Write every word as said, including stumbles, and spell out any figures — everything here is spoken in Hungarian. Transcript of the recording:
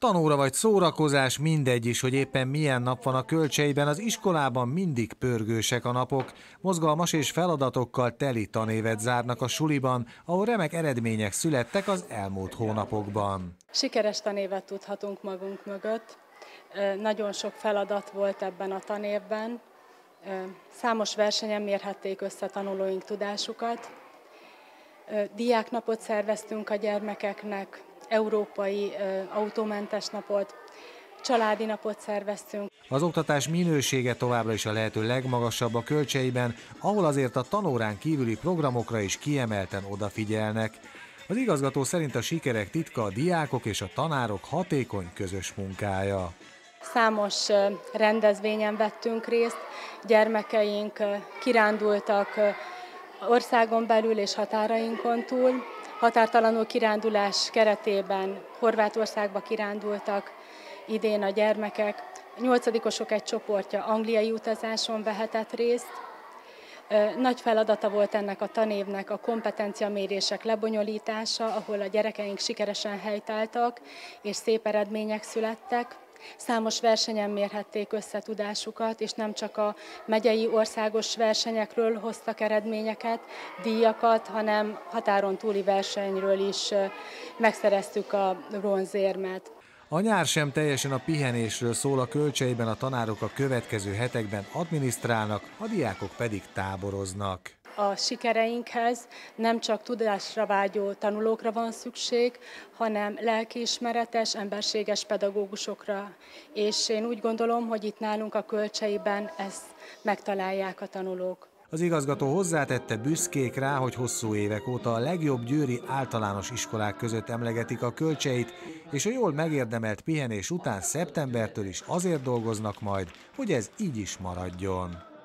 Tanóra vagy szórakozás, mindegy is, hogy éppen milyen nap van a Kölcseiben, az iskolában mindig pörgősek a napok, mozgalmas és feladatokkal teli tanévet zárnak a suliban, ahol remek eredmények születtek az elmúlt hónapokban. Sikeres tanévet tudhatunk magunk mögött. Nagyon sok feladat volt ebben a tanévben. Számos versenyen mérhették össze tanulóink tudásukat. Diáknapot szerveztünk a gyermekeknek, európai autómentes napot, családi napot szerveztünk. Az oktatás minősége továbbra is a lehető legmagasabb a Kölcseiben, ahol azért a tanórán kívüli programokra is kiemelten odafigyelnek. Az igazgató szerint a sikerek titka a diákok és a tanárok hatékony közös munkája. Számos rendezvényen vettünk részt, gyermekeink kirándultak országon belül és határainkon túl. Határtalanul kirándulás keretében Horvátországba kirándultak idén a gyermekek. A nyolcadikosok egy csoportja angliai utazáson vehetett részt. Nagy feladata volt ennek a tanévnek a kompetenciamérések lebonyolítása, ahol a gyerekeink sikeresen helytáltak és szép eredmények születtek. Számos versenyen mérhették össze tudásukat, és nem csak a megyei országos versenyekről hoztak eredményeket, díjakat, hanem határon túli versenyről is megszereztük a bronzérmet. A nyár sem teljesen a pihenésről szól, a Kölcseiben a tanárok a következő hetekben adminisztrálnak, a diákok pedig táboroznak. A sikereinkhez nem csak tudásra vágyó tanulókra van szükség, hanem lelkiismeretes, emberséges pedagógusokra. És én úgy gondolom, hogy itt nálunk a Kölcseiben ezt megtalálják a tanulók. Az igazgató hozzátette, büszkék rá, hogy hosszú évek óta a legjobb győri általános iskolák között emlegetik a Kölcseit, és a jól megérdemelt pihenés után szeptembertől is azért dolgoznak majd, hogy ez így is maradjon.